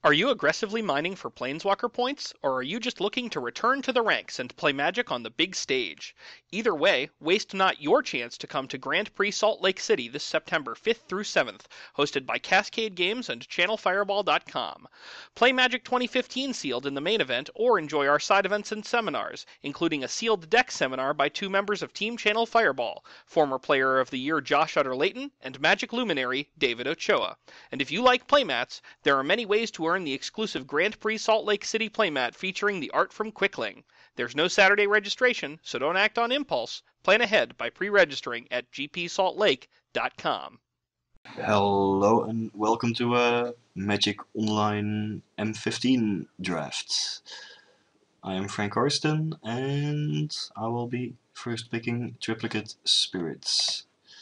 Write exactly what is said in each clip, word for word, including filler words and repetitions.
Are you aggressively mining for Planeswalker points, or are you just looking to return to the ranks and play Magic on the big stage? Either way, waste not your chance to come to Grand Prix Salt Lake City this September fifth through seventh, hosted by Cascade Games and Channel Fireball dot com. Play Magic twenty fifteen sealed in the main event, or enjoy our side events and seminars, including a sealed deck seminar by two members of Team Channel Fireball, former Player of the Year Josh Utter-Layton and Magic luminary David Ochoa. And if you like playmats, there are many ways to earn the exclusive Grand Prix Salt Lake City playmat featuring the art from Quickling. There's no Saturday registration, so don't act on impulse. Plan ahead by pre-registering at g p salt lake dot com. Hello and welcome to a Magic Online M fifteen draft. I am Frank Karsten and I will be first picking Triplicate Spirits.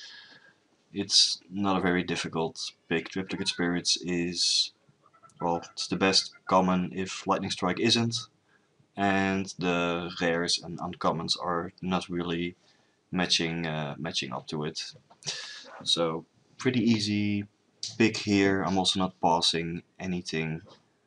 It's not a very difficult pick. Triplicate Spirits is, well, it's the best common if Lightning Strike isn't, and the rares and uncommons are not really matching uh, matching up to it. So pretty easy pick here. I'm also not passing anything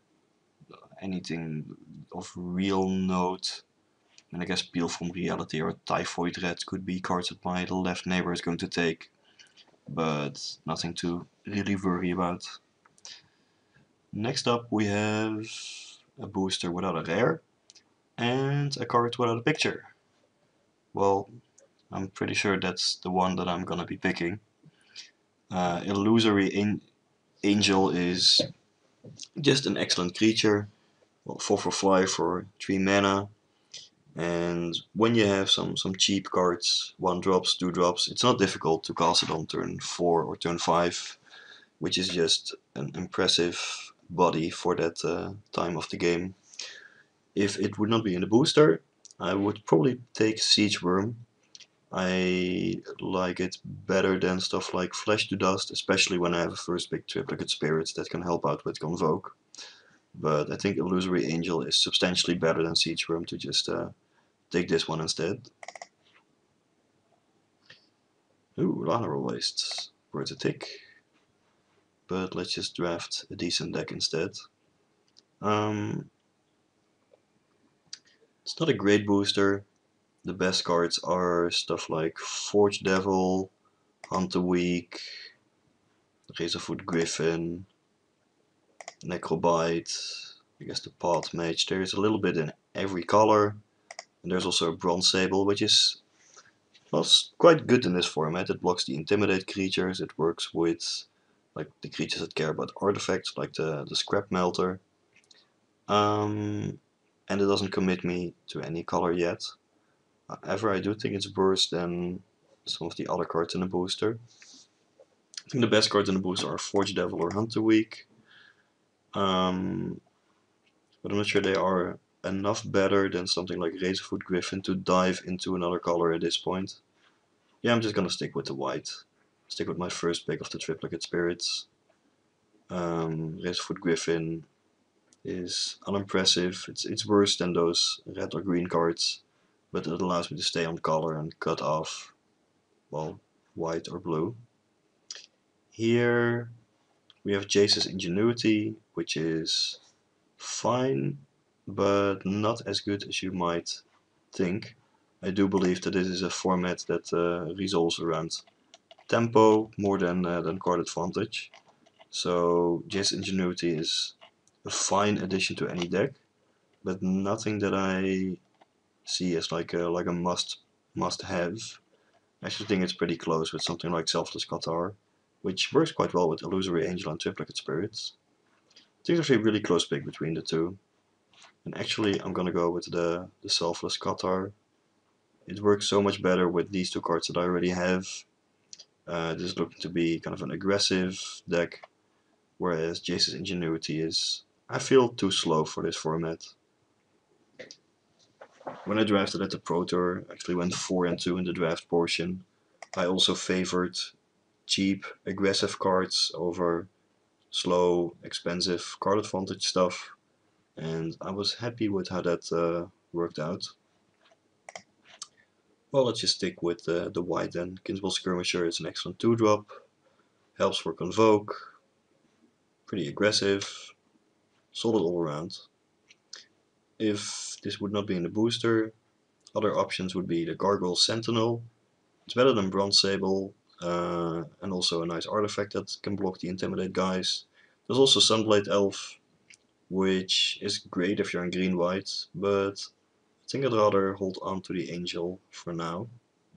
anything of real note. And I guess Peel from Reality or Typhoid Red could be cards that my left neighbor is going to take, but nothing to really worry about. Next up we have a booster without a rare and a card without a picture. Well, I'm pretty sure that's the one that I'm gonna be picking. Uh, Illusory An Angel is just an excellent creature. Well, four for five for three mana. And when you have some, some cheap cards, one drops, two drops, it's not difficult to cast it on turn four or turn five, which is just an impressive body for that uh, time of the game. If it would not be in the booster, I would probably take Siege Worm. I like it better than stuff like Flesh to Dust, especially when I have a first pick Triplicate Spirits that can help out with Convoke. But I think Illusory Angel is substantially better than Siege Worm to just uh, take this one instead. Ooh, Lateral Waste. Worth a tick. But let's just draft a decent deck instead. Um, it's not a great booster. The best cards are stuff like Forge Devil, Hunter Weak, Razorfoot Griffin, Necrobite, I guess the Path Mage. There's a little bit in every color. And there's also a Bronze Sable, which is well, quite good in this format. It blocks the Intimidate creatures. It works with like the creatures that care about artifacts, like the, the Scrap Melter. Um, and it doesn't commit me to any color yet. However, I do think it's worse than some of the other cards in the booster. I think the best cards in the booster are Forge Devil or Hunter Weak. Um, but I'm not sure they are enough better than something like Razorfoot Griffin to dive into another color at this point. Yeah, I'm just gonna stick with the white. Stick with my first pick of the Triplicate Spirits. Um, Razorfoot Griffin is unimpressive. It's, it's worse than those red or green cards, but it allows me to stay on color and cut off, well, white or blue. Here we have Jace's Ingenuity, which is fine, but not as good as you might think. I do believe that this is a format that uh, resolves around tempo more than, uh, than card advantage. So Jace's Ingenuity is a fine addition to any deck, but nothing that I see as like a, like a must must have. I actually think it's pretty close with something like Selfless Qatar, which works quite well with Illusory Angel and Triplicate Spirits. I think it's actually a really close pick between the two. And actually I'm gonna go with the, the Selfless Qatar. It works so much better with these two cards that I already have. Uh, this is looking to be kind of an aggressive deck, whereas Jace's Ingenuity is, I feel, too slow for this format. When I drafted at the Pro Tour, I actually went four and two in the draft portion. I also favored cheap, aggressive cards over slow, expensive card advantage stuff, and I was happy with how that uh, worked out. Well, let's just stick with uh, the white then. Kinsball Skirmisher is an excellent two drop, helps for Convoke, pretty aggressive, solid all around. If this would not be in the booster, other options would be the Gargoyle Sentinel. It's better than Bronze Sable, uh, and also a nice artifact that can block the Intimidate guys. There's also Sunblade Elf, which is great if you're in green-white, but I think I'd rather hold on to the Angel for now.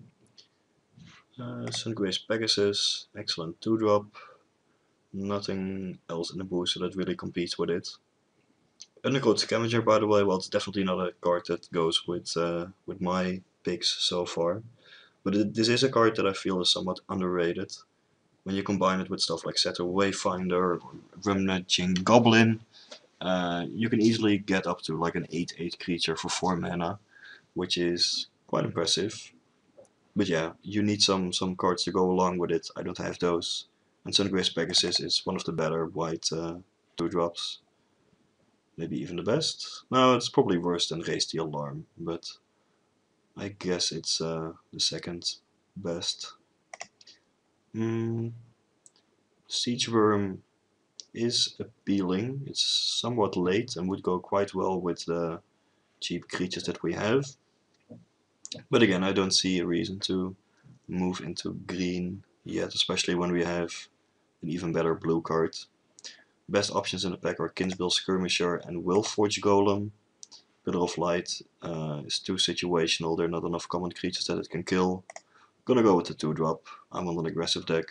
Uh, Sungrace Pegasus, excellent two drop. Nothing else in the booster that really competes with it. Undercoat Scavenger, by the way, well, it's definitely not a card that goes with uh, with my picks so far. But it, this is a card that I feel is somewhat underrated. When you combine it with stuff like Setter Wayfinder, Rumnaging Goblin, uh, you can easily get up to like an eight eight creature for four mana, which is quite impressive. But yeah, you need some, some cards to go along with it. I don't have those. And Sungrace Pegasus is one of the better white uh, two drops. Maybe even the best. No, it's probably worse than Raise the Alarm, but I guess it's uh, the second best. Mm, Siege Worm is appealing. It's somewhat late and would go quite well with the cheap creatures that we have. But again, I don't see a reason to move into green yet, especially when we have an even better blue card. Best options in the pack are Kinsbill Skirmisher and Willforge Golem. Pillar of Light uh, is too situational, there are not enough common creatures that it can kill. Gonna go with the two drop, I'm on an aggressive deck.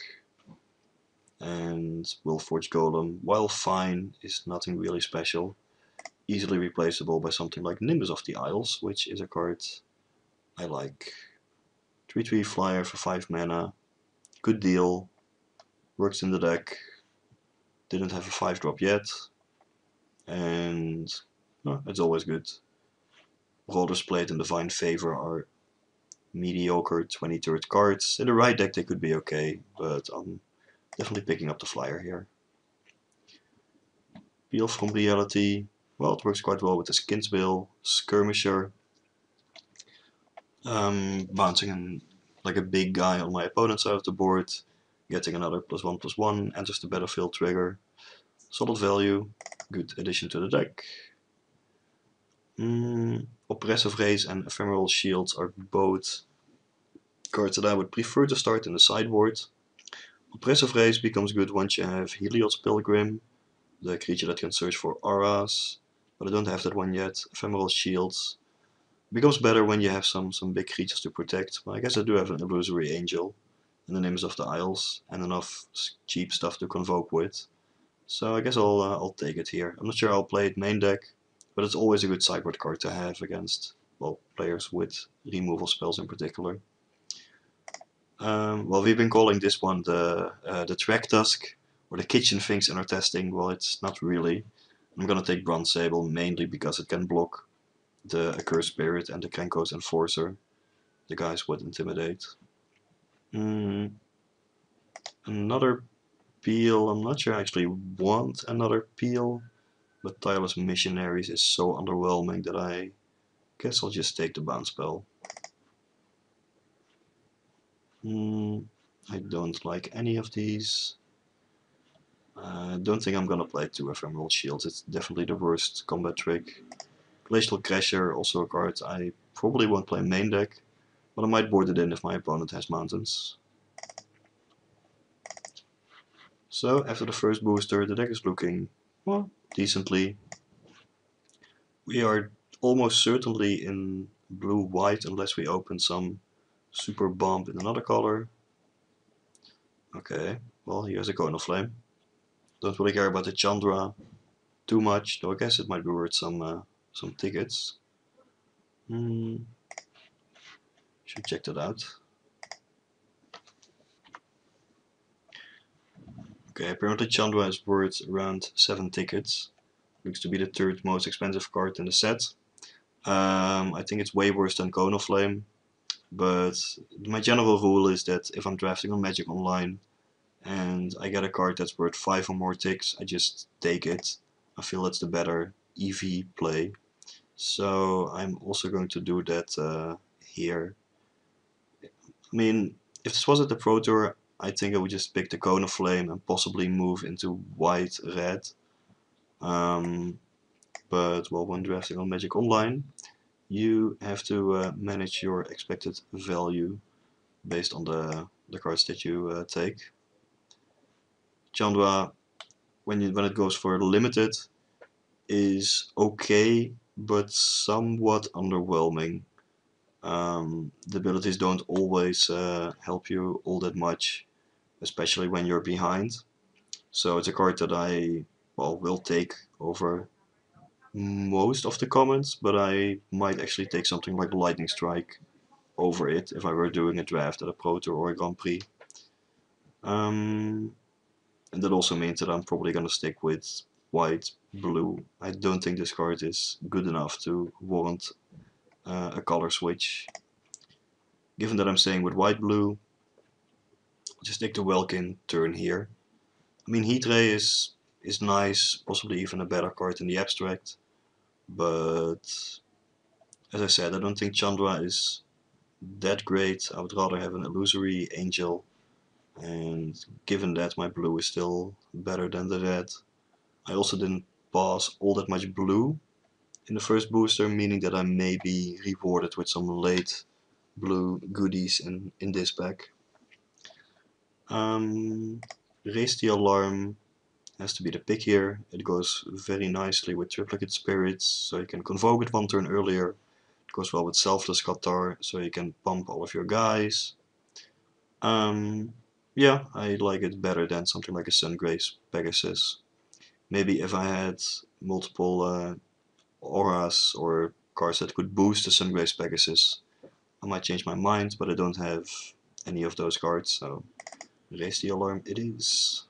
And Willforge Golem, while fine, is nothing really special. Easily replaceable by something like Nimbus of the Isles, which is a card I like. three three flyer for five mana, good deal, works in the deck, didn't have a five drop yet, and no, it's always good. Rollers Plate and Divine Favor are mediocre twenty turret cards. In the right deck they could be okay, but I'm definitely picking up the flyer here. Peel from Reality, well, it works quite well with the Kinsbill Skirmisher. Um, bouncing in like a big guy on my opponent's side of the board, getting another plus one plus one, enters the battlefield trigger. Solid value, good addition to the deck. Mm, Oppressive Rays and Ephemeral Shields are both cards that I would prefer to start in the sideboard. Oppressive Rays becomes good once you have Helios Pilgrim, the creature that can search for auras, but I don't have that one yet. Ephemeral Shields becomes better when you have some, some big creatures to protect. Well, I guess I do have an Illusory Angel and the Names of the Isles and enough cheap stuff to convoke with. So I guess I'll, uh, I'll take it here. I'm not sure I'll play it main deck, but it's always a good sideboard card to have against, well, players with removal spells in particular. Um, well, we've been calling this one the uh, the Track Tusk, or the kitchen things in our testing. Well, it's not really. I'm gonna take Bronze Sable mainly because it can block the Accursed Spirit and the Krenko's Enforcer. The guys would intimidate. Mm, another peel. I'm not sure I actually want another peel, but Tireless Missionaries is so underwhelming that I guess I'll just take the bounce spell. Mm, I don't like any of these. I uh, don't think I'm gonna play two Ephemeral Shields, it's definitely the worst combat trick. Glacial Crasher, also a card I probably won't play main deck, but I might board it in if my opponent has mountains. So after the first booster, the deck is looking, well, decently. We are almost certainly in blue-white unless we open some super bomb in another color. Okay, well, here's a Cone of Flame. Don't really care about the Chandra too much, though I guess it might be worth some uh, some tickets. Hmm. Should check that out. Okay, apparently Chandra is worth around seven tickets. Looks to be the third most expensive card in the set. Um, I think it's way worse than Cone of Flame, but my general rule is that if I'm drafting on Magic Online and I get a card that's worth five or more ticks, I just take it. I feel that's the better E V play. So I'm also going to do that uh, here. I mean, if this was at the Pro Tour, I think I would just pick the Cone of Flame and possibly move into white, red. Um, but well, when drafting on Magic Online, you have to uh, manage your expected value based on the, the cards that you uh, take. Chandra, when, you, when it goes for limited, is okay, but somewhat underwhelming. Um, the abilities don't always uh, help you all that much, especially when you're behind. So it's a card that I well will take over most of the comments, but I might actually take something like Lightning Strike over it if I were doing a draft at a Pro Tour or a Grand Prix. Um, and that also means that I'm probably gonna stick with white, blue. I don't think this card is good enough to warrant uh, a color switch. Given that I'm staying with white, blue, just take the Welkin turn here. I mean, Heat Ray is is nice, possibly even a better card in the abstract, but as I said, I don't think Chandra is that great. I would rather have an illusory angel, and given that my blue is still better than the red, I also didn't pass all that much blue in the first booster, meaning that I may be rewarded with some late blue goodies in, in this pack. Um, Raise the Alarm has to be the pick here. It goes very nicely with Triplicate Spirits, so you can convoke it one turn earlier. It goes well with Selfless Qatar, so you can pump all of your guys. Um, yeah, I like it better than something like a Sungrace Pegasus. Maybe if I had multiple uh, auras or cards that could boost the Sungrace Pegasus, I might change my mind, but I don't have any of those cards, so Raise the Alarm it is.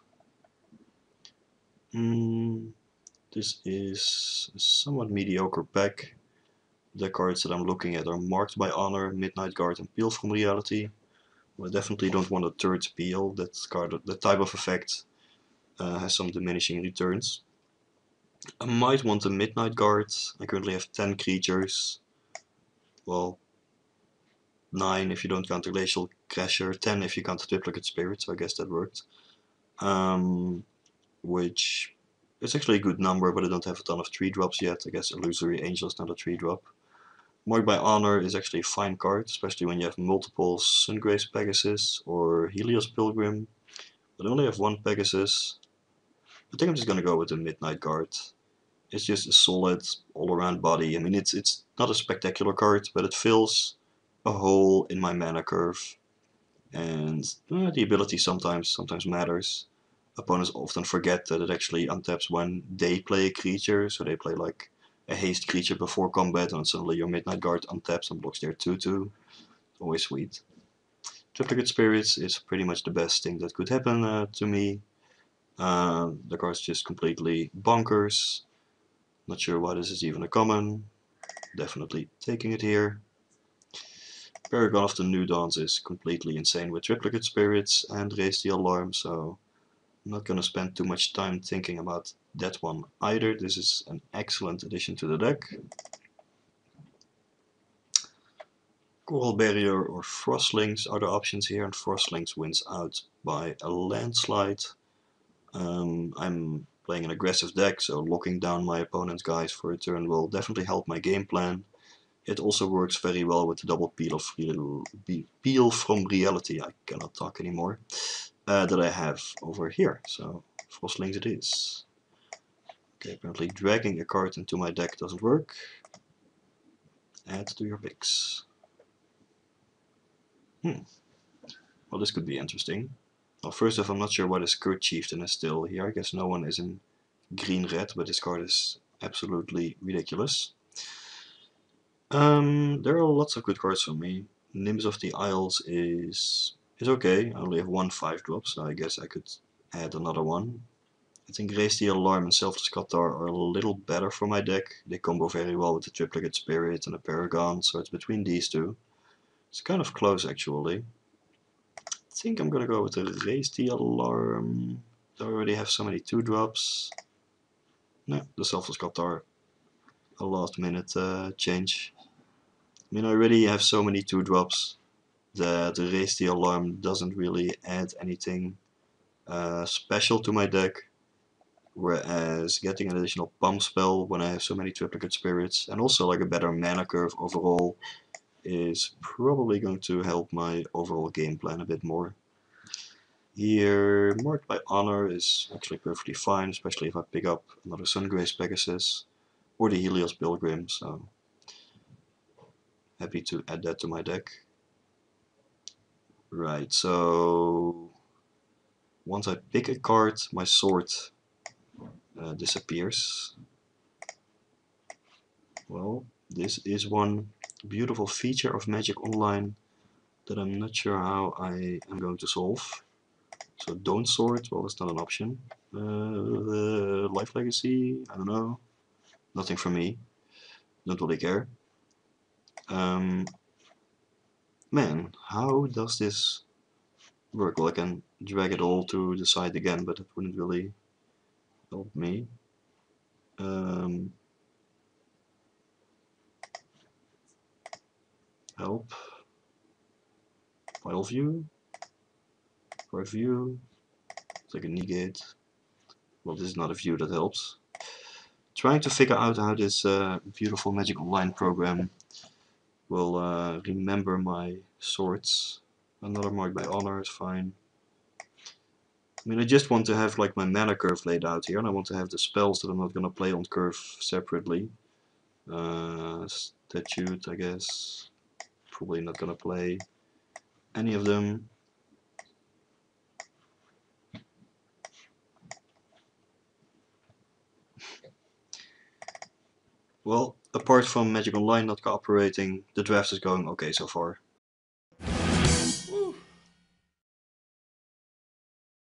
Mm, this is a somewhat mediocre pack. The cards that I'm looking at are Marked by Honor, Midnight Guard, and Peel from Reality. Well, I definitely don't want a third Peel. That card, that type of effect uh, has some diminishing returns. I might want a Midnight Guard. I currently have ten creatures. Well, nine if you don't count the Glacial Crasher, ten if you count the Triplicate Spirit, so I guess that worked. Um, which is actually a good number, but I don't have a ton of three drops yet. I guess Illusory Angel is not a three drop. Marked by Honor is actually a fine card, especially when you have multiple Sungrace Pegasus or Helios Pilgrim. But I only have one Pegasus. I think I'm just gonna go with the Midnight Guard. It's just a solid all-around body. I mean, it's it's not a spectacular card, but it fills a hole in my mana curve, and uh, the ability sometimes sometimes matters. Opponents often forget that it actually untaps when they play a creature, so they play like a haste creature before combat, and suddenly your Midnight Guard untaps and blocks their two two. Always sweet. Triplicate Spirits is pretty much the best thing that could happen uh, to me. Uh, the card's just completely bonkers. Not sure why this is even a common. Definitely taking it here. Paragon of the New Dawns is completely insane with Triplicate Spirits and Raise the Alarm, so I'm not gonna spend too much time thinking about that one either. This is an excellent addition to the deck. Coral Barrier or Frostlings are the options here, and Frostlings wins out by a landslide. Um, I'm playing an aggressive deck, so locking down my opponent's guys for a turn will definitely help my game plan. It also works very well with the double peel of real, peel from reality. I cannot talk anymore. Uh, that I have over here. So Frostlings it is. Okay, apparently dragging a card into my deck doesn't work. Add to your picks. Hmm. Well, this could be interesting. Well, first off, I'm not sure why this Kurt Chieftain is still here. I guess no one is in green-red, but this card is absolutely ridiculous. Um, there are lots of good cards for me. Nimbus of the Isles is is okay. I only have one five drop, so I guess I could add another one. I think Raise the Alarm and Selfless Qatar are a little better for my deck. They combo very well with the Triplicate Spirit and the Paragon, so it's between these two. It's kind of close actually. I think I'm gonna go with the Raise the Alarm. I already have so many two drops. No, the Selfless Qatar. A last minute uh, change. I mean, I already have so many two drops that the Raise the Alarm doesn't really add anything uh, special to my deck. Whereas getting an additional pump spell when I have so many triplicate spirits, and also like a better mana curve overall, is probably going to help my overall game plan a bit more. Here, Marked by Honor is actually perfectly fine, especially if I pick up another Sungrace Pegasus or the Helios Pilgrim, so happy to add that to my deck. Right, so once I pick a card, my sword uh, disappears. Well, this is one beautiful feature of Magic Online that I'm not sure how I am going to solve. So don't sword, well, that's not an option. Uh, Life Legacy, I don't know. Nothing for me. Don't really care. Um, man, how does this work? Well, I can drag it all to the side again, but it wouldn't really help me. Um, help. File view. Card view. It's like a negate. Well, this is not a view that helps. Trying to figure out how this uh, beautiful Magic Online program will uh, remember my swords. Another Marked by Honor is fine. I mean, I just want to have like my mana curve laid out here, and I want to have the spells that I'm not going to play on curve separately. Uh, statute, I guess. Probably not going to play any of them. Well, apart from Magic Online not cooperating, the draft is going okay so far.